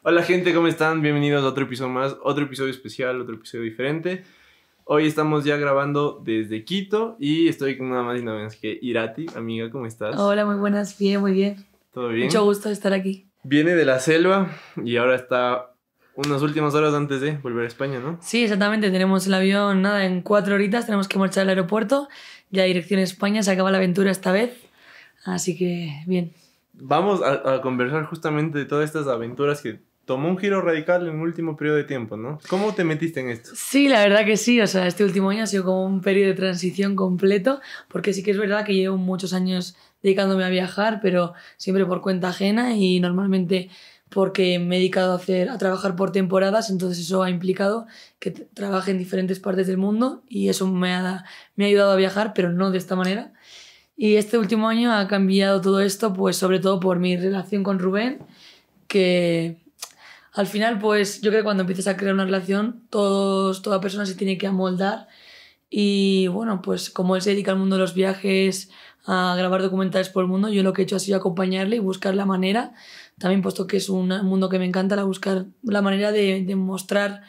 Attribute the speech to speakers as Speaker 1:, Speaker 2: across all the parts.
Speaker 1: Hola gente, ¿cómo están? Bienvenidos a otro episodio más, otro episodio especial, otro episodio diferente. Hoy estamos ya grabando desde Quito y estoy con nada más y nada menos que Irati. Amiga, ¿cómo estás?
Speaker 2: Hola, muy buenas, bien, muy bien.
Speaker 1: ¿Todo bien?
Speaker 2: Mucho gusto de estar aquí.
Speaker 1: Viene de la selva y ahora está unas últimas horas antes de volver a España, ¿no?
Speaker 2: Sí, exactamente, tenemos el avión, nada, en 4 horitas tenemos que marchar al aeropuerto, ya dirección España, se acaba la aventura esta vez, así que bien.
Speaker 1: Vamos a conversar justamente de todas estas aventuras que tomó un giro radical en un último periodo de tiempo, ¿no? ¿Cómo te metiste en esto?
Speaker 2: Sí, la verdad que sí, o sea, este último año ha sido como un periodo de transición completo, porque sí que es verdad que llevo muchos años dedicándome a viajar, pero siempre por cuenta ajena y normalmente porque me he dedicado a trabajar por temporadas, entonces eso ha implicado que trabaje en diferentes partes del mundo y eso me ha ayudado a viajar, pero no de esta manera. Y este último año ha cambiado todo esto, pues sobre todo por mi relación con Rubén, que al final, pues yo creo que cuando empiezas a crear una relación, toda persona se tiene que amoldar. Y bueno, pues como él se dedica al mundo de los viajes, a grabar documentales por el mundo, yo lo que he hecho ha sido acompañarle y buscar la manera, también puesto que es un mundo que me encanta, buscar la manera de mostrar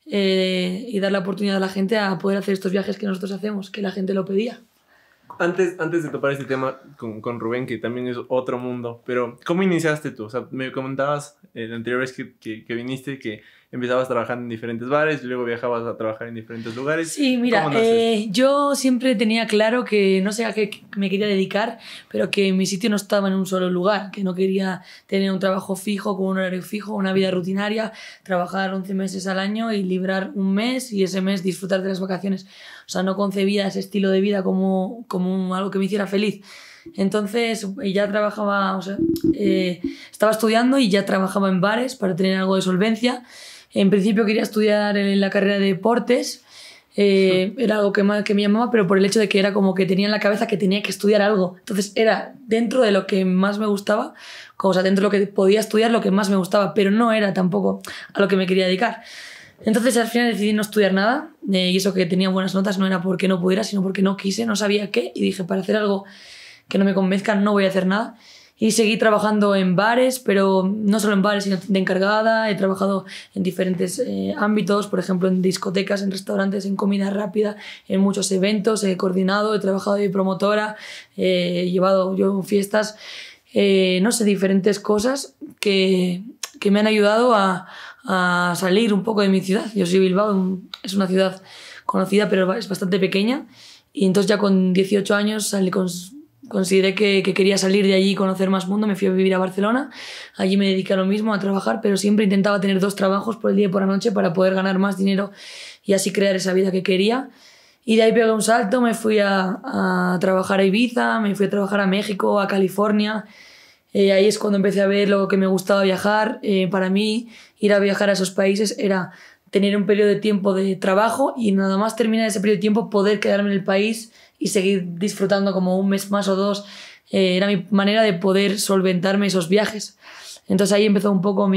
Speaker 2: y dar la oportunidad a la gente a poder hacer estos viajes que nosotros hacemos, que la gente lo pedía.
Speaker 1: Antes de topar este tema con Rubén, que también es otro mundo, pero ¿cómo iniciaste tú? O sea, me comentabas la anterior vez que viniste que empezabas trabajando en diferentes bares y luego viajabas a trabajar en diferentes lugares.
Speaker 2: Sí, mira,
Speaker 1: ¿Cómo nace esto?
Speaker 2: yo siempre tenía claro que no sé a qué me quería dedicar, pero que mi sitio no estaba en un solo lugar, que no quería tener un trabajo fijo, con un horario fijo, una vida rutinaria, trabajar 11 meses al año y librar un mes y ese mes disfrutar de las vacaciones. O sea, no concebía ese estilo de vida como algo que me hiciera feliz. Entonces ya trabajaba, o sea, estaba estudiando y ya trabajaba en bares para tener algo de solvencia. En principio quería estudiar en la carrera de deportes, era algo que me llamaba, pero por el hecho de que era como que tenía en la cabeza que tenía que estudiar algo. Entonces era dentro de lo que más me gustaba, o sea, dentro de lo que podía estudiar lo que más me gustaba, pero no era tampoco a lo que me quería dedicar. Entonces al final decidí no estudiar nada, y eso que tenía buenas notas no era porque no pudiera, sino porque no quise, no sabía qué, y dije, para hacer algo que no me convenzca no voy a hacer nada. Y seguí trabajando en bares, pero no solo en bares, sino de encargada. He trabajado en diferentes ámbitos, por ejemplo, en discotecas, en restaurantes, en comida rápida, en muchos eventos. He coordinado, he trabajado de promotora, he llevado yo fiestas, no sé, diferentes cosas que me han ayudado a salir un poco de mi ciudad. Yo soy Bilbao, es una ciudad conocida, pero es bastante pequeña. Y entonces ya con 18 años consideré que quería salir de allí y conocer más mundo, me fui a vivir a Barcelona, allí me dediqué a lo mismo, a trabajar, pero siempre intentaba tener 2 trabajos por el día y por la noche para poder ganar más dinero y así crear esa vida que quería. Y de ahí pegué un salto, me fui a trabajar a Ibiza, me fui a trabajar a México, a California. Ahí es cuando empecé a ver lo que me gustaba viajar. Para mí, ir a viajar a esos países era tener un periodo de tiempo de trabajo y nada más terminar ese periodo de tiempo poder quedarme en el país y seguir disfrutando como un mes más o 2. Era mi manera de poder solventarme esos viajes. Entonces ahí empezó un poco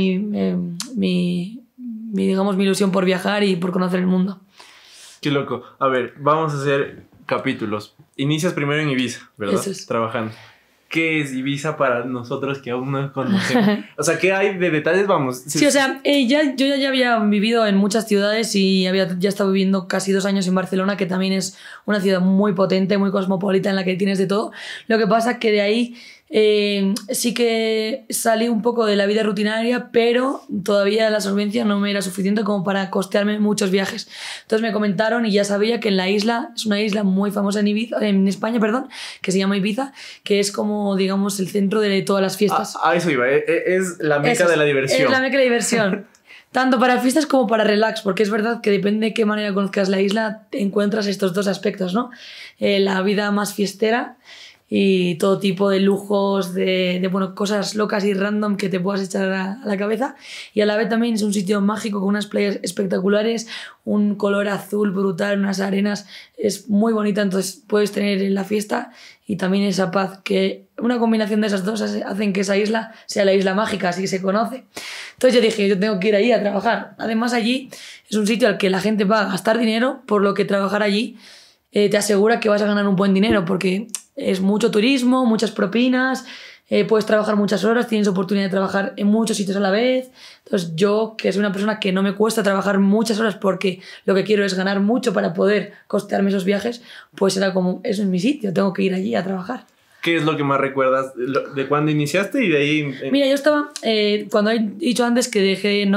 Speaker 2: digamos, mi ilusión por viajar y por conocer el mundo.
Speaker 1: Qué loco. A ver, vamos a hacer capítulos. Inicias primero en Ibiza, ¿verdad?
Speaker 2: Eso es.
Speaker 1: Trabajando. ¿Qué es Ibiza para nosotros que aún no conocemos? O sea, ¿qué hay de detalles? Vamos.
Speaker 2: Sí, o sea, yo ya había vivido en muchas ciudades y ya estado viviendo casi 2 años en Barcelona, que también es una ciudad muy potente, muy cosmopolita, en la que tienes de todo. Lo que pasa es que de ahí sí que salí un poco de la vida rutinaria, pero todavía la solvencia no me era suficiente como para costearme muchos viajes. Entonces me comentaron y ya sabía que en la isla, es una isla muy famosa en España, perdón, que se llama Ibiza, que es como, digamos, el centro de todas las fiestas.
Speaker 1: A eso iba. Es la meca de la diversión.
Speaker 2: Es la meca de la diversión. Tanto para fiestas como para relax, porque es verdad que depende de qué manera conozcas la isla, encuentras estos 2 aspectos, ¿no? La vida más fiestera y todo tipo de lujos, bueno, cosas locas y random que te puedas echar a la cabeza. Y a la vez también es un sitio mágico con unas playas espectaculares, un color azul brutal, unas arenas, es muy bonita, entonces puedes tener en la fiesta y también esa paz, que una combinación de esas dos hacen que esa isla sea la isla mágica, así se conoce. Entonces yo dije, yo tengo que ir ahí a trabajar. Además allí es un sitio al que la gente va a gastar dinero, por lo que trabajar allí te asegura que vas a ganar un buen dinero, porque es mucho turismo, muchas propinas, puedes trabajar muchas horas, tienes oportunidad de trabajar en muchos sitios a la vez. Entonces yo, que soy una persona que no me cuesta trabajar muchas horas porque lo que quiero es ganar mucho para poder costearme esos viajes, pues era como, eso es mi sitio, tengo que ir allí a trabajar.
Speaker 1: ¿Qué es lo que más recuerdas de cuando iniciaste y de ahí?
Speaker 2: Mira, yo estaba, cuando he dicho antes que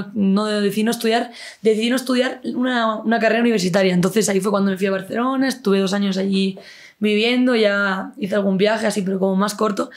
Speaker 2: decidí no estudiar una carrera universitaria. Entonces ahí fue cuando me fui a Barcelona, estuve 2 años allí viviendo, ya hice algún viaje así, pero como más corto.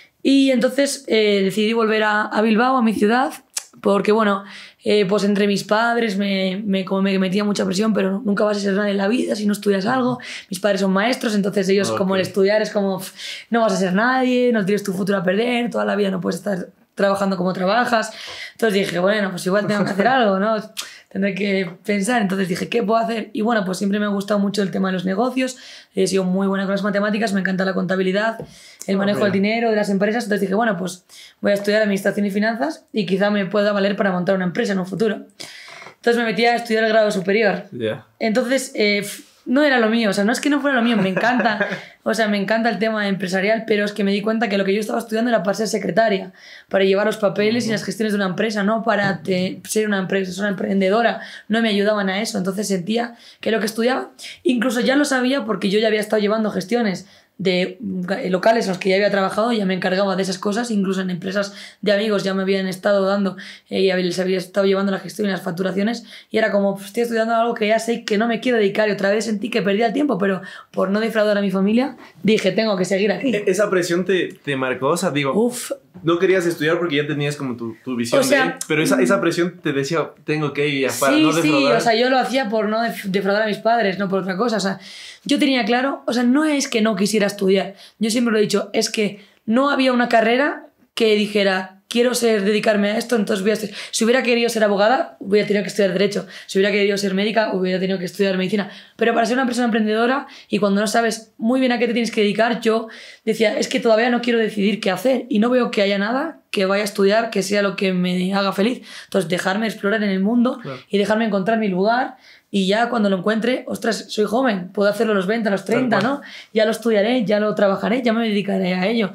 Speaker 2: Y entonces decidí volver a Bilbao, a mi ciudad, porque bueno, pues entre mis padres como me metía mucha presión, pero nunca vas a ser nadie en la vida si no estudias algo. Mis padres son maestros, entonces ellos como el estudiar es como no vas a ser nadie, no tienes tu futuro a perder, toda la vida no puedes estar trabajando como trabajas. Entonces dije, bueno, pues igual tengo que hacer algo, ¿no? Tendré que pensar. Entonces dije, ¿qué puedo hacer? Y bueno, pues siempre me ha gustado mucho el tema de los negocios, he sido muy buena con las matemáticas, me encanta la contabilidad, el manejo del dinero, de las empresas. Entonces dije, bueno, pues voy a estudiar administración y finanzas y quizá me pueda valer para montar una empresa en un futuro. Entonces me metí a estudiar el grado superior. Entonces no era lo mío, o sea, no es que no fuera lo mío, me encanta, o sea, me encanta el tema empresarial, pero es que me di cuenta que lo que yo estaba estudiando era para ser secretaria, para llevar los papeles y las gestiones de una empresa, no para ser una empresa, una emprendedora, no me ayudaban a eso. Entonces sentía que lo que estudiaba, incluso ya lo sabía porque yo ya había estado llevando gestiones de locales en los que ya había trabajado, ya me encargaba de esas cosas, incluso en empresas de amigos ya me habían estado dando y les había estado llevando la gestión y las facturaciones, y era como, pues, estoy estudiando algo que ya sé que no me quiero dedicar, y otra vez sentí que perdía el tiempo, pero por no defraudar a mi familia dije, tengo que seguir aquí.
Speaker 1: ¿Esa presión te marcó? O sea, digo,
Speaker 2: uf,
Speaker 1: no querías estudiar porque ya tenías como tu visión, o sea, pero esa presión te decía, tengo que ir para no defraudar.
Speaker 2: Sí, o sea, yo lo hacía por no defraudar a mis padres, no por otra cosa. O sea, yo tenía claro, o sea, no es que no quisiera estudiar, yo siempre lo he dicho, es que no había una carrera que dijera, quiero dedicarme a esto, entonces voy a estudiar. Si hubiera querido ser abogada, hubiera tenido que estudiar Derecho. Si hubiera querido ser médica, hubiera tenido que estudiar Medicina. Pero para ser una persona emprendedora y cuando no sabes muy bien a qué te tienes que dedicar, yo decía, es que todavía no quiero decidir qué hacer y no veo que haya nada que vaya a estudiar que sea lo que me haga feliz. Entonces, dejarme explorar en el mundo, claro, y dejarme encontrar mi lugar. Y ya cuando lo encuentre, ostras, soy joven, puedo hacerlo a los 20, a los 30, ¿no? Ya lo estudiaré, ya lo trabajaré, ya me dedicaré a ello.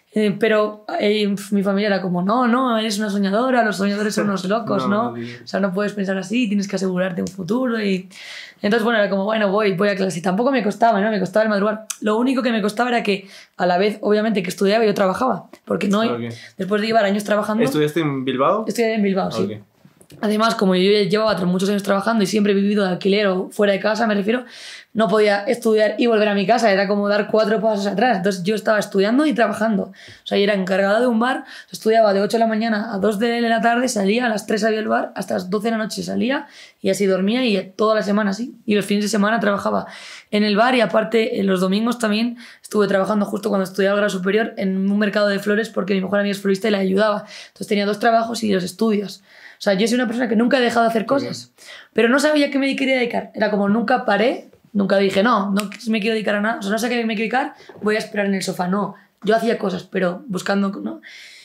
Speaker 2: Pero mi familia era como, no, eres una soñadora, los soñadores son unos locos, ¿no? O sea, no puedes pensar así, tienes que asegurarte un futuro. Y entonces, bueno, era como, bueno, voy a clase. Y tampoco me costaba, ¿no? Me costaba el madrugar. Lo único que me costaba era que, a la vez, obviamente, que estudiaba, yo trabajaba. Porque no, después de llevar años trabajando...
Speaker 1: ¿Estudiaste en Bilbao?
Speaker 2: Estudié en Bilbao, sí. Además, como yo llevaba muchos años trabajando y siempre he vivido de alquiler o fuera de casa, me refiero, no podía estudiar y volver a mi casa, era como dar 4 pasos atrás. Entonces yo estaba estudiando y trabajando. O sea, yo era encargada de un bar, estudiaba de 8 de la mañana a 2 de la tarde, salía, a las 3 había el bar, hasta las 12 de la noche salía y así dormía, y toda la semana así. Y los fines de semana trabajaba en el bar, y aparte en los domingos también estuve trabajando justo cuando estudiaba el grado superior en un mercado de flores, porque mi mejor amiga es florista y la ayudaba. Entonces tenía 2 trabajos y los estudios. O sea, yo soy una persona que nunca he dejado de hacer cosas, pero no sabía a qué me quería dedicar. Era como, nunca paré, nunca dije, no me quiero dedicar a nada. O sea, no sé a qué me quiero dedicar, voy a esperar en el sofá. No, yo hacía cosas, pero buscando, ¿no?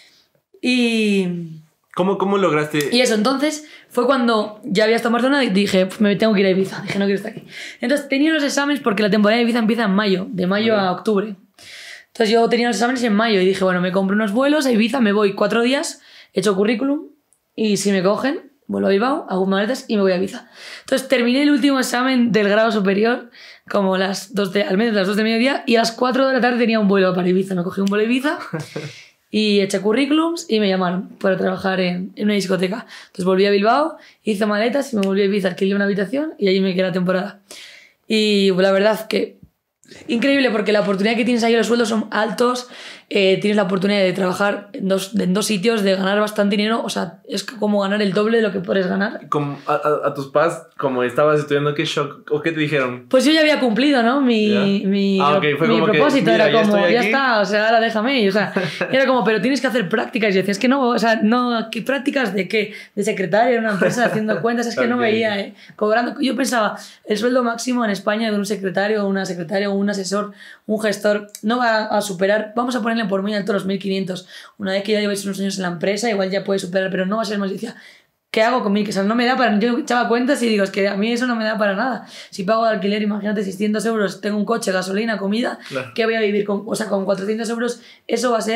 Speaker 2: Y... ¿Cómo
Speaker 1: lograste?
Speaker 2: Y eso, entonces, fue cuando ya había estado en Barcelona y dije, me tengo que ir a Ibiza. Dije, no quiero estar aquí. Entonces, tenía los exámenes porque la temporada de Ibiza empieza en mayo, de mayo a octubre. Entonces, yo tenía los exámenes en mayo y dije, bueno, me compro unos vuelos a Ibiza, me voy 4 días, echo currículum, y si me cogen, vuelvo a Bilbao, hago maletas y me voy a Ibiza. Entonces terminé el último examen del grado superior como al menos las 2 de mediodía, y a las 4 de la tarde tenía un vuelo para Ibiza. Me cogí un vuelo a Ibiza y eché currículums y me llamaron para trabajar en una discoteca. Entonces volví a Bilbao, hice maletas y me volví a Ibiza, alquilé una habitación y allí me quedé la temporada. Y la verdad que increíble, porque la oportunidad que tienes ahí, los sueldos son altos, tienes la oportunidad de trabajar en dos sitios, de ganar bastante dinero. O sea, es como ganar el doble de lo que puedes ganar.
Speaker 1: A tus padres, como estabas estudiando, ¿qué shock o qué te dijeron?
Speaker 2: Pues yo ya había cumplido, ¿no? Mi propósito que, era como, ya está, o sea, ahora déjame. O sea, era como, pero tienes que hacer prácticas. Y yo decía, es que no, o sea, no, ¿qué prácticas de qué? De secretaria en una empresa haciendo cuentas, es que no veía, cobrando. Yo pensaba, el sueldo máximo en España de un secretario, una secretaria, un asesor, un gestor, no va a superar, vamos a ponerle por muy alto los 1.500. Una vez que ya lleváis unos años en la empresa, igual ya puede superar, pero no va a ser más. Y decía, ¿qué hago con 1.000? O sea, no me da para... Yo echaba cuentas y digo, es que a mí eso no me da para nada. Si pago de alquiler, imagínate, 600 euros, tengo un coche, gasolina, comida, claro, ¿qué voy a vivir con? O sea, con 400 euros, eso va a ser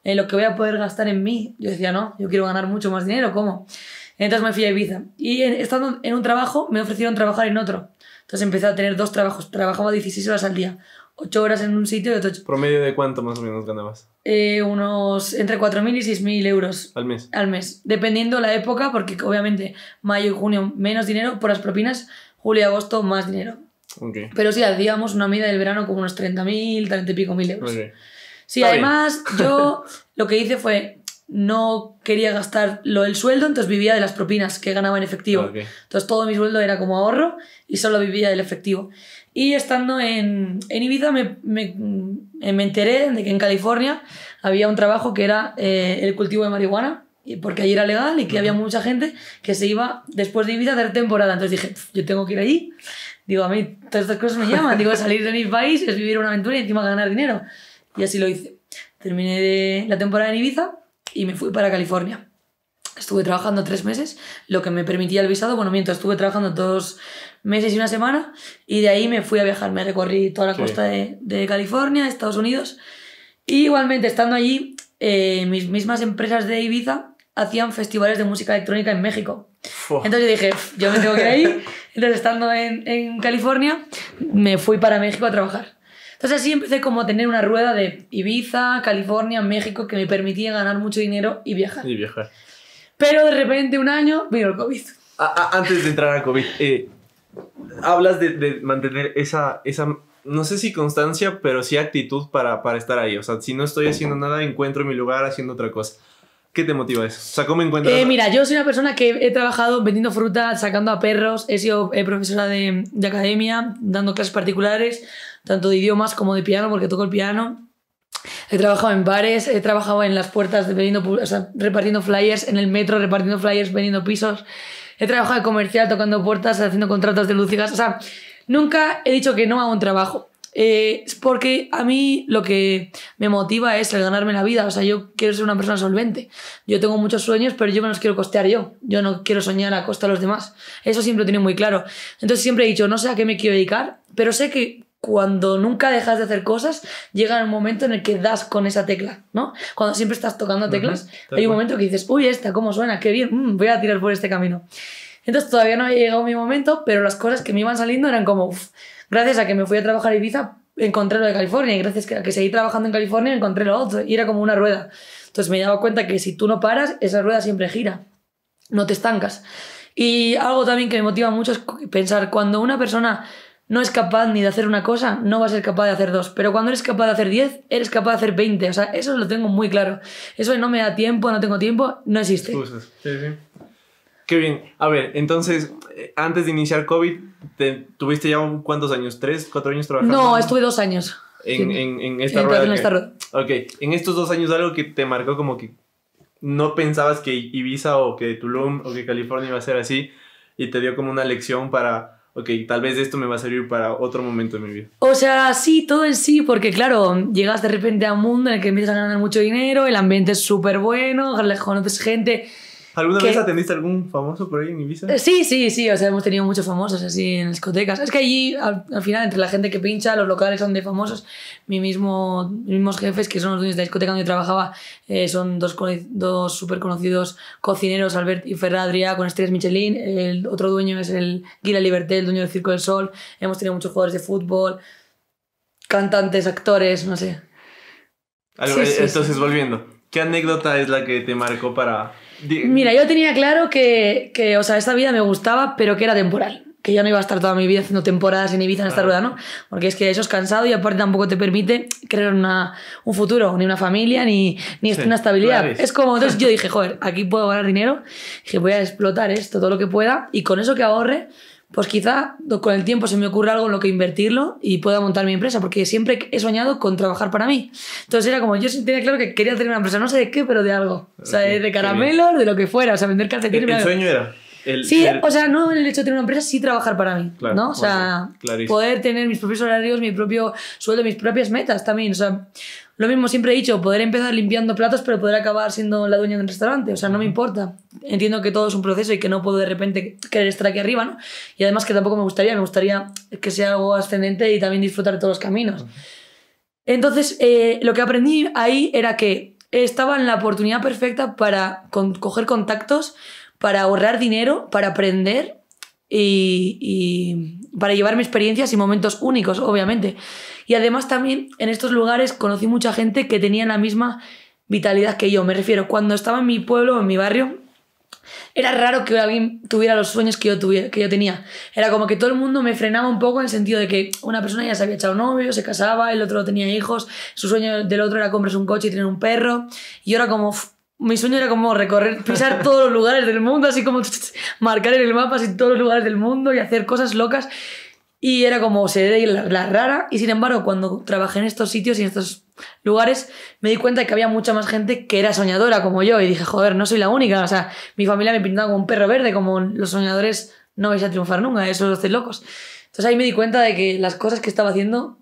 Speaker 2: en lo que voy a poder gastar en mí. Yo decía, no, yo quiero ganar mucho más dinero, ¿cómo? Entonces me fui a Ibiza. Y estando en un trabajo, me ofrecieron trabajar en otro. Entonces empecé a tener 2 trabajos. Trabajaba 16 horas al día. 8 horas en un sitio y 8...
Speaker 1: ¿Promedio de cuánto más o menos ganabas?
Speaker 2: Unos entre 4.000 y 6.000 euros.
Speaker 1: ¿Al mes?
Speaker 2: Al mes. Dependiendo la época, porque obviamente mayo y junio menos dinero por las propinas, julio y agosto más dinero.
Speaker 1: Okay.
Speaker 2: Pero sí, hacíamos una media del verano como unos 30.000, 30 y pico mil euros.
Speaker 1: Okay.
Speaker 2: Sí,
Speaker 1: Está
Speaker 2: además yo lo que hice fue, no quería gastar el sueldo, entonces vivía de las propinas que ganaba en efectivo.
Speaker 1: Okay.
Speaker 2: Entonces todo mi sueldo era como ahorro y solo vivía del efectivo. Y estando en Ibiza me enteré de que en California había un trabajo que era el cultivo de marihuana, porque allí era legal y que había mucha gente que se iba después de Ibiza a hacer temporada. Entonces dije, yo tengo que ir allí. Digo, a mí todas estas cosas me llaman. Digo, salir de mi país es vivir una aventura y encima ganar dinero. Y así lo hice. Terminé la temporada en Ibiza y me fui para California. Estuve trabajando 3 meses, lo que me permitía el visado. Bueno, mientras estuve trabajando 2 meses y 1 semana, y de ahí me fui a viajar. Me recorrí toda la costa de California, Estados Unidos. Y igualmente, estando allí, mis mismas empresas de Ibiza hacían festivales de música electrónica en México. Entonces yo dije, yo me tengo que ir ahí. Entonces, estando en California, me fui para México a trabajar. Entonces así empecé como a tener una rueda de Ibiza, California, México, que me permitía ganar mucho dinero y viajar.
Speaker 1: Y viajar.
Speaker 2: Pero de repente un año vino el COVID.
Speaker 1: Antes de entrar a COVID, hablas de mantener esa, no sé si constancia, pero sí actitud para estar ahí. O sea, si no estoy haciendo nada, encuentro mi lugar haciendo otra cosa. ¿Qué te motiva eso? O sea, ¿cómo encuentras?
Speaker 2: Mira, yo soy una persona que he trabajado vendiendo fruta, sacando a perros, he sido profesora de academia, dando clases particulares, tanto de idiomas como de piano, porque toco el piano. He trabajado en bares, he trabajado en las puertas repartiendo flyers, en el metro repartiendo flyers, vendiendo pisos. He trabajado de comercial, tocando puertas, haciendo contratos de luz y gas. O sea, nunca he dicho que no a un trabajo. Es porque a mí lo que me motiva es el ganarme la vida. O sea, yo quiero ser una persona solvente. Yo tengo muchos sueños, pero yo me los quiero costear yo. Yo no quiero soñar a costa de los demás. Eso siempre lo he tenido muy claro. Entonces siempre he dicho, no sé a qué me quiero dedicar, pero sé que cuando nunca dejas de hacer cosas, llega un momento en el que das con esa tecla, ¿no? Cuando siempre estás tocando teclas, hay un momento que dices, uy, esta, ¿cómo suena? Qué bien, voy a tirar por este camino. Entonces todavía no había llegado mi momento, pero las cosas que me iban saliendo eran como, gracias a que me fui a trabajar a Ibiza, encontré lo de California, y gracias a que seguí trabajando en California, encontré lo otro, y era como una rueda. Entonces me he dado cuenta que si tú no paras, esa rueda siempre gira, no te estancas. Y algo también que me motiva mucho es pensar, cuando una persona no es capaz ni de hacer una cosa, no va a ser capaz de hacer 2. Pero cuando eres capaz de hacer 10, eres capaz de hacer 20. O sea, eso lo tengo muy claro. Eso de no me da tiempo, no tengo tiempo, no existe.
Speaker 1: Excusas. Sí, sí. Qué bien. A ver, entonces, antes de iniciar COVID, ¿tuviste ya cuántos años? ¿3, 4 años trabajando?
Speaker 2: No, estuve 2 años.
Speaker 1: En esta rueda.
Speaker 2: En esta rueda.
Speaker 1: Ok. En estos 2 años, algo que te marcó como que no pensabas que Ibiza o que Tulum o que California iba a ser así, y te dio como una lección para... Ok, tal vez esto me va a servir para otro momento de mi vida.
Speaker 2: O sea, sí, todo en sí, porque claro, llegas de repente a un mundo en el que empiezas a ganar mucho dinero, el ambiente es súper bueno, conoces gente...
Speaker 1: ¿Alguna vez atendiste a algún famoso por ahí en Ibiza?
Speaker 2: Sí, o sea, hemos tenido muchos famosos así en discotecas. Es que allí, al final, entre la gente que pincha, los locales son de famosos. Mis mismos jefes, que son los dueños de la discoteca donde trabajaba, son dos súper conocidos cocineros, Albert y Ferran Adrià, con estrellas Michelin. El otro dueño es el Guila Liberté, el dueño del Circo del Sol. Hemos tenido muchos jugadores de fútbol, cantantes, actores, no sé.
Speaker 1: Entonces, volviendo, ¿qué anécdota es la que te marcó para...?
Speaker 2: Mira, yo tenía claro que, o sea, esta vida me gustaba, pero que era temporal. Que ya no iba a estar toda mi vida haciendo temporadas en Ibiza en esta rueda, ¿no? Porque es que eso es cansado y aparte tampoco te permite crear un futuro, ni una familia, ni una estabilidad. Claro. Es como, entonces yo dije, joder, aquí puedo ganar dinero, dije, voy a explotar esto, todo lo que pueda, y con eso que ahorre, pues quizá con el tiempo se me ocurra algo en lo que invertirlo y pueda montar mi empresa, porque siempre he soñado con trabajar para mí. Entonces era como, yo tenía claro que quería tener una empresa, no sé de qué, pero de algo. O sea, de caramelos, de lo que fuera, o sea, vender calcetines.
Speaker 1: ¿El sueño era?
Speaker 2: O sea, no en el hecho de tener una empresa, sí trabajar para mí, claro, ¿no? O sea, poder tener mis propios horarios, mi propio sueldo, mis propias metas también, o sea... Lo mismo siempre he dicho, poder empezar limpiando platos, pero poder acabar siendo la dueña de un restaurante. O sea, no me importa. Entiendo que todo es un proceso y que no puedo de repente querer estar aquí arriba, ¿no? Y además que tampoco me gustaría que sea algo ascendente y también disfrutar de todos los caminos. Entonces, lo que aprendí ahí era que estaba en la oportunidad perfecta para coger contactos, para ahorrar dinero, para aprender y para llevarme experiencias y momentos únicos, obviamente. Y además también en estos lugares conocí mucha gente que tenía la misma vitalidad que yo. Me refiero, cuando estaba en mi pueblo, en mi barrio, era raro que alguien tuviera los sueños que yo tenía. Era como que todo el mundo me frenaba un poco en el sentido de que una persona ya se había echado novio, se casaba, el otro tenía hijos, su sueño del otro era comprarse un coche y tener un perro. Y yo era como... Mi sueño era como recorrer, pisar todos los lugares del mundo, así como marcar en el mapa así todos los lugares del mundo y hacer cosas locas. Y era como ser la rara. Y sin embargo, cuando trabajé en estos sitios y en estos lugares, me di cuenta de que había mucha más gente que era soñadora como yo. Y dije, joder, no soy la única. O sea, mi familia me pintaba como un perro verde, como los soñadores no vais a triunfar nunca, eso es de locos. Entonces ahí me di cuenta de que las cosas que estaba haciendo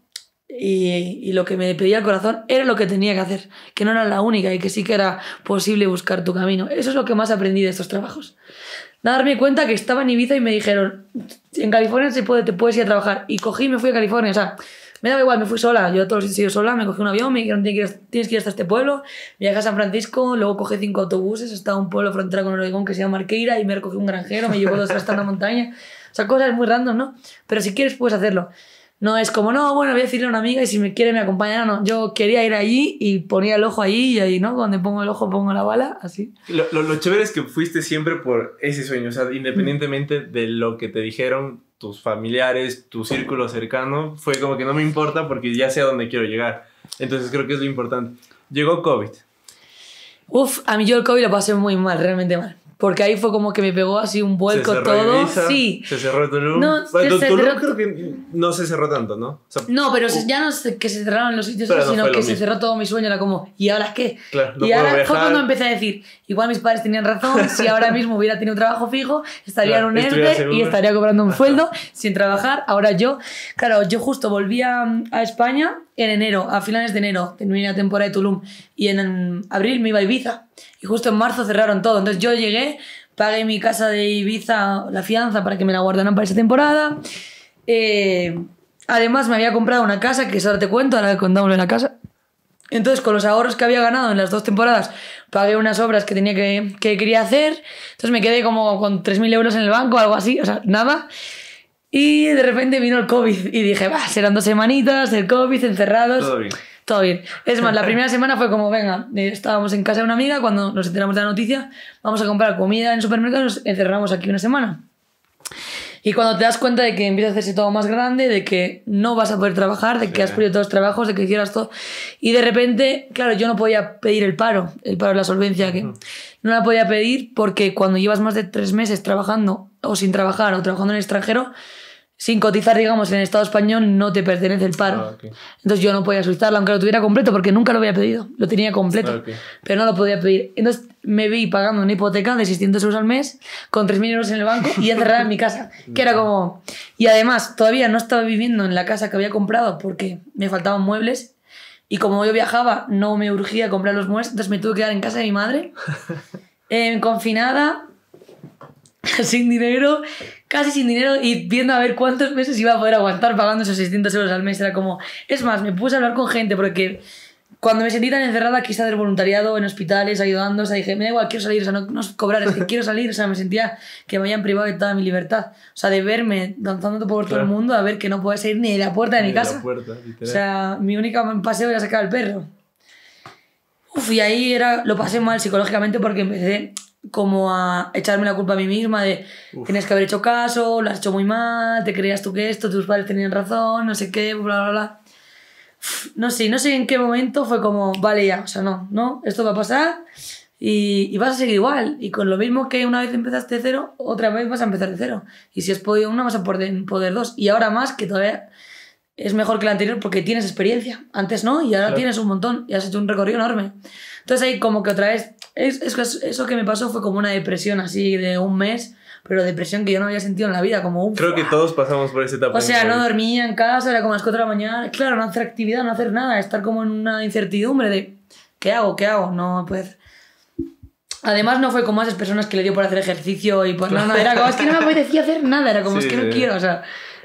Speaker 2: y lo que me pedía el corazón era lo que tenía que hacer, que no era la única y que sí que era posible buscar tu camino. Eso es lo que más aprendí de estos trabajos. Darme cuenta que estaba en Ibiza y me dijeron, en California te puedes ir a trabajar. Y cogí y me fui a California. O sea, me daba igual, me fui sola. Yo a todos los sitios sola, me cogí un avión, me dijeron tienes que ir hasta este pueblo. Viajé a San Francisco, luego cogí 5 autobuses hasta un pueblo frontera con Oregón que se llama Marqueira y me recogí un granjero, me llevó 2 horas hasta una montaña. O sea, cosas muy random, ¿no? Pero si quieres puedes hacerlo. No es como, no, bueno, voy a decirle a una amiga y si me quiere me acompaña. No, yo quería ir allí y ponía el ojo allí y ahí, ¿no? Donde pongo el ojo pongo la bala, así.
Speaker 1: Lo chévere es que fuiste siempre por ese sueño, o sea, independientemente de lo que te dijeron tus familiares, tu círculo cercano, fue como que no me importa porque ya sé a dónde quiero llegar. Entonces creo que es lo importante. Llegó COVID.
Speaker 2: A mí yo el COVID lo pasé muy mal, realmente mal. Porque ahí fue como que me pegó así un vuelco todo.
Speaker 1: Ibiza,
Speaker 2: sí.
Speaker 1: Se cerró Tulum.
Speaker 2: No,
Speaker 1: bueno, Tulum creo que no se cerró tanto, ¿no? O sea,
Speaker 2: no, pero ya no es que se cerraron los sitios, sino que se cerró todo mi sueño. Era como, ¿y ahora qué?
Speaker 1: Claro, no
Speaker 2: y ahora
Speaker 1: viajar.
Speaker 2: fue cuando empecé a decir, igual mis padres tenían razón, si ahora mismo hubiera tenido un trabajo fijo, estaría en un ERTE y estaría cobrando un sueldo sin trabajar. Ahora yo justo volví a España en enero, a finales de enero, terminé la temporada de Tulum y en abril me iba a Ibiza. Y justo en marzo cerraron todo. Entonces yo llegué, pagué mi casa de Ibiza, la fianza para que me la guardaran para esa temporada. Además me había comprado una casa, que eso ahora te cuento, ahora contamos de la casa. Entonces con los ahorros que había ganado en las 2 temporadas, pagué unas obras que tenía que quería hacer. Entonces me quedé como con 3.000 euros en el banco, algo así, o sea, nada. Y de repente vino el COVID y dije, serán 2 semanitas, el COVID, encerrados.
Speaker 1: Todo bien.
Speaker 2: Todo bien. Es más, la primera semana fue como, venga, estábamos en casa de una amiga, cuando nos enteramos de la noticia, vamos a comprar comida en el supermercado y nos encerramos aquí una semana. Y cuando te das cuenta de que empieza a hacerse todo más grande, de que no vas a poder trabajar, de que has perdido todos los trabajos, de que hicieras todo, y de repente, claro, yo no podía pedir el paro de la solvencia, que no la podía pedir porque cuando llevas más de 3 meses trabajando o sin trabajar o trabajando en el extranjero, sin cotizar, digamos, en el Estado español no te pertenece el paro. Okay. Entonces yo no podía solicitarlo, aunque lo tuviera completo, porque nunca lo había pedido. Lo tenía completo, pero no lo podía pedir. Entonces me vi pagando una hipoteca de 600 euros al mes, con 3.000 euros en el banco y encerrada en mi casa. Que era como... Y además, todavía no estaba viviendo en la casa que había comprado porque me faltaban muebles. Y como yo viajaba, no me urgía comprar los muebles, entonces me tuve que quedar en casa de mi madre, confinada, sin dinero, casi sin dinero, y viendo a ver cuántos meses iba a poder aguantar pagando esos 600 euros al mes. Era como... Es más, me puse a hablar con gente porque cuando me sentí tan encerrada quise hacer voluntariado en hospitales, ayudando. O sea, dije, me da igual, quiero salir, o sea, no cobrar, es que quiero salir. O sea, me sentía que me habían privado de toda mi libertad. O sea, de verme danzando por todo el mundo a ver que no podía salir ni de la puerta de mi casa. La puerta, o sea, mi único paseo era sacar al perro. Y ahí lo pasé mal psicológicamente porque empecé como a echarme la culpa a mí misma de tienes que haber hecho caso, lo has hecho muy mal, te creías tú que esto, tus padres tenían razón, no sé qué, bla, bla, bla. No sé en qué momento fue como, vale ya, o sea, no, esto va a pasar y vas a seguir igual. Y con lo mismo que una vez empezaste de cero, otra vez vas a empezar de cero. Y si has podido una, vas a poder 2. Y ahora más, que todavía es mejor que la anterior porque tienes experiencia. Antes no, y ahora tienes un montón y has hecho un recorrido enorme. Entonces ahí como que otra vez... Eso que me pasó fue como una depresión así de un mes, pero depresión que yo no había sentido en la vida, como
Speaker 1: creo que todos pasamos por esa etapa.
Speaker 2: O sea, no dormía en casa, era como las 4 de la mañana, claro, no hacer actividad, no hacer nada, estar como en una incertidumbre de ¿qué hago? No, pues... Además no fue como esas personas que le dio por hacer ejercicio y pues no, era como, es que no me apetecía hacer nada, era como, es que no quiero, o sea...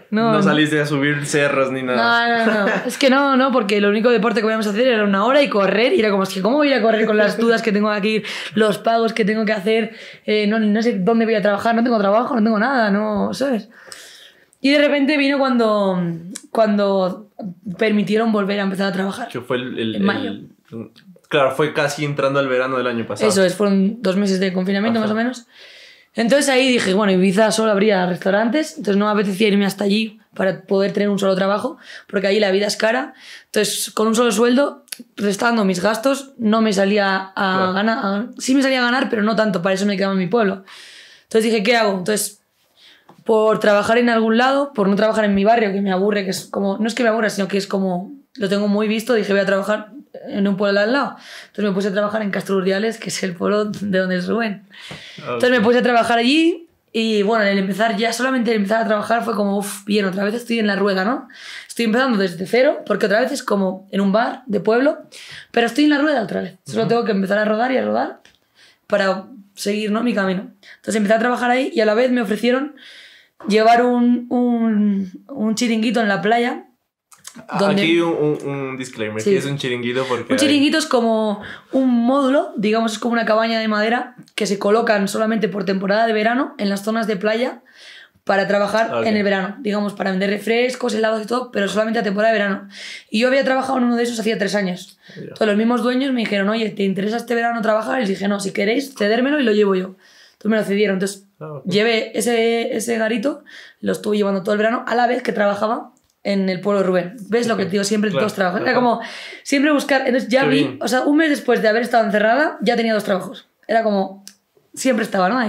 Speaker 1: No saliste a subir cerros ni nada.
Speaker 2: No. Es que no, porque lo único deporte que podíamos hacer era 1 hora y correr. Y era como, es que ¿cómo voy a correr con las dudas que tengo aquí, los pagos que tengo que hacer? No sé dónde voy a trabajar, no tengo trabajo, no tengo nada, no, ¿sabes? Y de repente vino cuando permitieron volver a empezar a trabajar.
Speaker 1: Que fue
Speaker 2: en mayo.
Speaker 1: Claro, fue casi entrando al verano del año pasado.
Speaker 2: Eso es, fueron 2 meses de confinamiento más o menos. Entonces ahí dije, bueno, Ibiza solo habría restaurantes, entonces no me apetecía irme hasta allí para poder tener un solo trabajo, porque ahí la vida es cara. Entonces, con un solo sueldo, restando mis gastos, no me salía a ganar. Sí me salía a ganar, pero no tanto, para eso me quedaba en mi pueblo. Entonces dije, ¿qué hago? Entonces, por trabajar en algún lado, por no trabajar en mi barrio, que me aburre, que es como... No es que me aburra, sino que es como... Lo tengo muy visto, dije, voy a trabajar en un pueblo al lado. Entonces me puse a trabajar en Castro Urdiales, que es el pueblo de donde es Rubén. Entonces me puse a trabajar allí y bueno, solamente el empezar a trabajar fue como, bien, otra vez estoy en la rueda, ¿no? Estoy empezando desde cero, porque otra vez es como en un bar de pueblo, pero estoy en la rueda otra vez. Solo tengo que empezar a rodar y a rodar para seguir, ¿no?, mi camino. Entonces empecé a trabajar ahí y a la vez me ofrecieron llevar un chiringuito en la playa.
Speaker 1: Aquí un disclaimer, sí. ¿Qué es un chiringuito? Porque
Speaker 2: un chiringuito es como un módulo, digamos, es como una cabaña de madera que se colocan solamente por temporada de verano en las zonas de playa para trabajar en el verano, digamos, para vender refrescos, helados y todo, pero solamente a temporada de verano. Y yo había trabajado en uno de esos hacía 3 años. Entonces los mismos dueños me dijeron, oye, ¿te interesa este verano trabajar? Y les dije, no, si queréis, cedérmelo y lo llevo yo. Entonces me lo cedieron. Entonces llevé ese garito, lo estuve llevando todo el verano, a la vez que trabajaba en el pueblo de Rubén. ¿Ves lo que te digo siempre? Todos trabajos. Era como siempre buscar... Entonces ya vi... O sea, un mes después de haber estado encerrada, ya tenía 2 trabajos. Era como... Siempre estaba, ¿no? Ahí.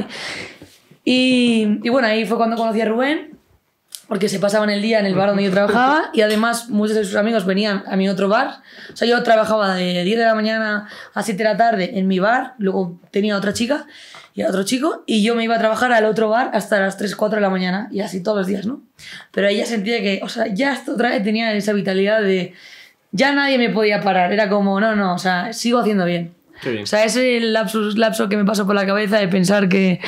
Speaker 2: Y bueno, ahí fue cuando conocí a Rubén, porque se pasaban el día en el bar donde yo trabajaba y además muchos de sus amigos venían a mi otro bar. O sea, yo trabajaba de 10 de la mañana a 7 de la tarde en mi bar, luego tenía otra chica y a otro chico y yo me iba a trabajar al otro bar hasta las 3, 4 de la mañana y así todos los días, ¿no? Pero ella sentía que, o sea, ya otra vez tenía esa vitalidad de... Ya nadie me podía parar, era como, no, o sea, sigo haciendo bien.
Speaker 1: Qué bien.
Speaker 2: O sea, ese lapso que me pasó por la cabeza de pensar que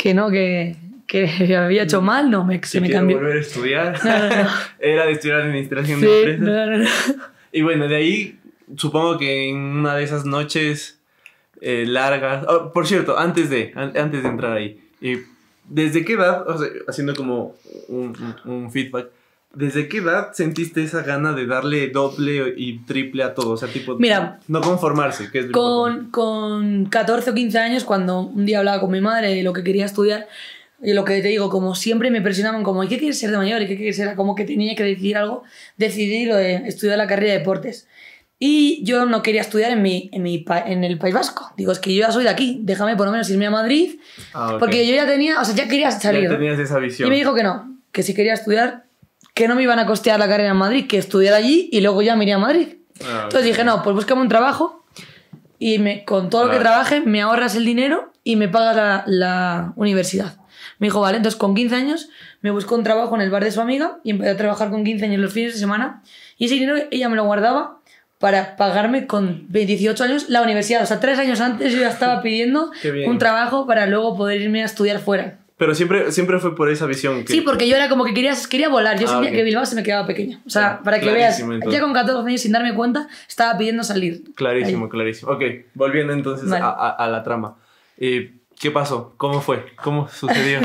Speaker 2: había hecho mal, no, se me cambió.
Speaker 1: Volver a estudiar.
Speaker 2: No.
Speaker 1: Era de estudiar administración de empresas.
Speaker 2: No.
Speaker 1: Y bueno, de ahí supongo que en una de esas noches largas... Oh, por cierto, antes de entrar ahí, ¿desde qué edad, o sea, haciendo como un feedback, ¿desde qué edad sentiste esa gana de darle doble y triple a todo? O sea, tipo,
Speaker 2: mira,
Speaker 1: no conformarse. Que es
Speaker 2: con 14 o 15 años, cuando un día hablaba con mi madre de lo que quería estudiar, y lo que te digo, como siempre me presionaban como ¿y qué quieres ser de mayor? ¿Y qué quieres ser? Como que tenía que decidir algo, decidí lo de estudiar la carrera de deportes. Y yo no quería estudiar en el País Vasco. Digo, es que yo ya soy de aquí, déjame por lo menos irme a Madrid. Porque yo ya tenía, o sea, ya quería salir.
Speaker 1: Ya tenías esa visión.
Speaker 2: Y me dijo que no, que si quería estudiar, que no me iban a costear la carrera en Madrid, que estudiara allí y luego ya me iría a Madrid. Entonces dije, no, pues búscame un trabajo y con todo lo que trabaje me ahorras el dinero y me pagas la universidad. Me dijo, vale, entonces con 15 años me buscó un trabajo en el bar de su amiga y empecé a trabajar con 15 años los fines de semana y ese dinero ella me lo guardaba para pagarme con 18 años la universidad. O sea, 3 años antes yo ya estaba pidiendo un trabajo para luego poder irme a estudiar fuera.
Speaker 1: Pero siempre fue por esa visión.
Speaker 2: Sí, porque yo era como que quería volar. Yo sentía que Bilbao se me quedaba pequeño. O sea, para que veas, entonces, ya con 14 años sin darme cuenta, estaba pidiendo salir.
Speaker 1: Clarísimo,
Speaker 2: ahí.
Speaker 1: Clarísimo. Ok, volviendo entonces a la trama. ¿Qué pasó? ¿Cómo fue? ¿Cómo sucedió?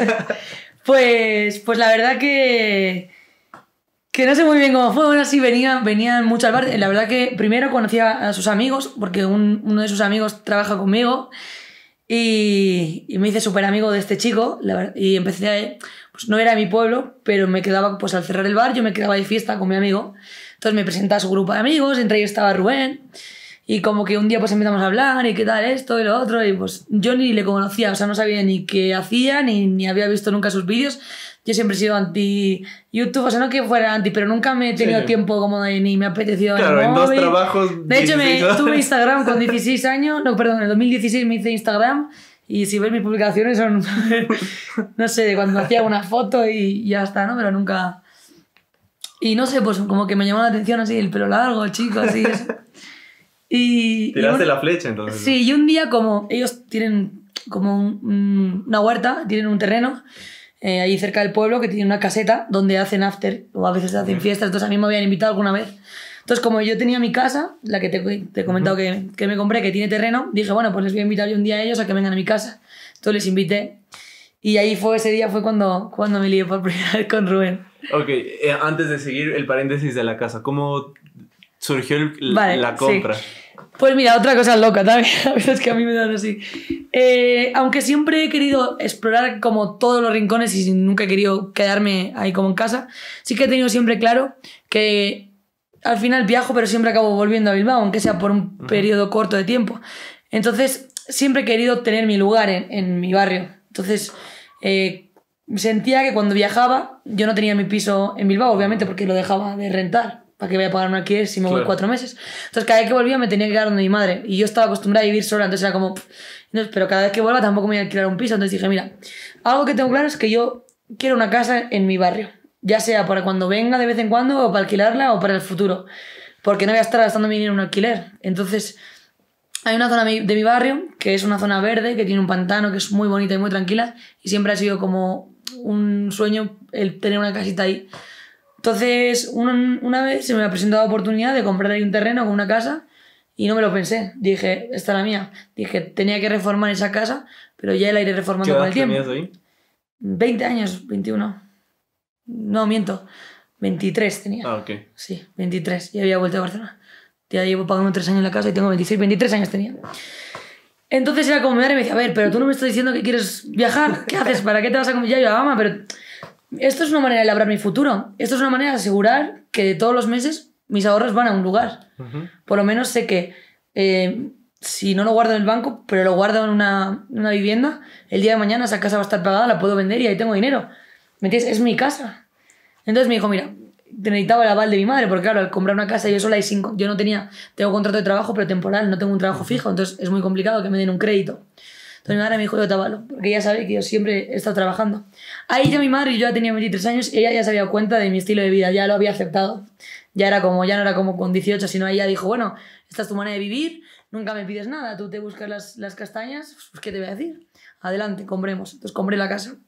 Speaker 2: Pues la verdad que no sé muy bien cómo fue. Bueno, sí, venían mucho al bar. La verdad que primero conocí a sus amigos, porque uno de sus amigos trabaja conmigo. Y me hice súper amigo de este chico, y empecé pues no era de mi pueblo, pero me quedaba, pues al cerrar el bar, yo me quedaba de fiesta con mi amigo. Entonces me presentaba a su grupo de amigos, entre ellos estaba Rubén, y como que un día pues empezamos a hablar, y qué tal esto y lo otro, y pues yo ni le conocía, o sea, no sabía ni qué hacía, ni había visto nunca sus vídeos. Yo siempre he sido anti-YouTube, o sea, no que fuera anti, pero nunca me he tenido tiempo como ni me ha apetecido.
Speaker 1: Claro, en 2 trabajos.
Speaker 2: De hecho, tuve Instagram con 16 años, no, perdón, en el 2016 me hice Instagram y si ves mis publicaciones son, no sé, de cuando hacía una foto y ya está, ¿no? Pero nunca... Y no sé, pues como que me llamó la atención así, el pelo largo, el chico, así.
Speaker 1: Tiraste la flecha, entonces.
Speaker 2: Sí, y un día como ellos tienen como una huerta, tienen un terreno. ahí cerca del pueblo, que tiene una caseta donde hacen after, o a veces hacen fiestas, entonces a mí me habían invitado alguna vez. Entonces, como yo tenía mi casa, la que te he comentado que me compré, que tiene terreno, dije, bueno, pues les voy a invitar yo un día a ellos a que vengan a mi casa. Entonces les invité. Y ahí ese día fue cuando me lié por primera vez con Rubén.
Speaker 1: Ok, antes de seguir el paréntesis de la casa, ¿cómo surgió la compra?
Speaker 2: Sí. Pues mira, otra cosa loca también, a veces que a mí me dan así. Aunque siempre he querido explorar como todos los rincones y nunca he querido quedarme ahí como en casa, sí que he tenido siempre claro que al final viajo, pero siempre acabo volviendo a Bilbao, aunque sea por un periodo corto de tiempo. Entonces, siempre he querido tener mi lugar en mi barrio. Entonces, sentía que cuando viajaba, yo no tenía mi piso en Bilbao, obviamente, porque lo dejaba de rentar. ¿Para qué voy a pagar un alquiler si me voy 4 meses? Entonces, cada vez que volvía me tenía que quedar donde mi madre. Y yo estaba acostumbrada a vivir sola, entonces era como... pero cada vez que vuelva tampoco me voy a alquilar un piso. Entonces dije, mira, algo que tengo claro es que yo quiero una casa en mi barrio. Ya sea para cuando venga de vez en cuando, o para alquilarla, o para el futuro. Porque no voy a estar gastando mi dinero en un alquiler. Entonces, hay una zona de mi barrio, que es una zona verde, que tiene un pantano, que es muy bonita y muy tranquila. Y siempre ha sido como un sueño el tener una casita ahí. Entonces, una vez se me ha presentado la oportunidad de comprar ahí un terreno con una casa y no me lo pensé. Dije, esta es la mía. Dije, tenía que reformar esa casa, pero ya la iré reformando con el tiempo.
Speaker 1: ¿Qué edad tenías ahí?
Speaker 2: 20 años, 21. No, miento. 23 tenía.
Speaker 1: Ah, ok.
Speaker 2: Sí, 23. Ya había vuelto a Barcelona. Ya llevo pagando 3 años en la casa y tengo 26, 23 años tenía. Entonces era como mi madre me decía, a ver, pero tú no me estás diciendo que quieres viajar. ¿Qué haces? ¿Para qué te vas a comer? Ya yo, mamá, pero... Esto es una manera de labrar mi futuro. Esto es una manera de asegurar que todos los meses mis ahorros van a un lugar. Por lo menos sé que si no lo guardo en el banco, pero lo guardo en una vivienda, el día de mañana esa casa va a estar pagada, la puedo vender y ahí tengo dinero. ¿Me entiendes? Es mi casa. Entonces me dijo, mira, necesitaba el aval de mi madre, porque claro, al comprar una casa yo sola yo no tengo contrato de trabajo, pero temporal, no tengo un trabajo fijo, entonces es muy complicado que me den un crédito. Entonces mi madre me dijo, yo te avalo, porque ella sabe que yo siempre he estado trabajando. Ahí ya mi madre, yo ya tenía 23 años, ella ya se había dado cuenta de mi estilo de vida, ya lo había aceptado. Ya no era como con 18, sino ella dijo, bueno, esta es tu manera de vivir, nunca me pides nada, tú te buscas las castañas, pues ¿qué te voy a decir? Adelante, compremos. Entonces compré la casa.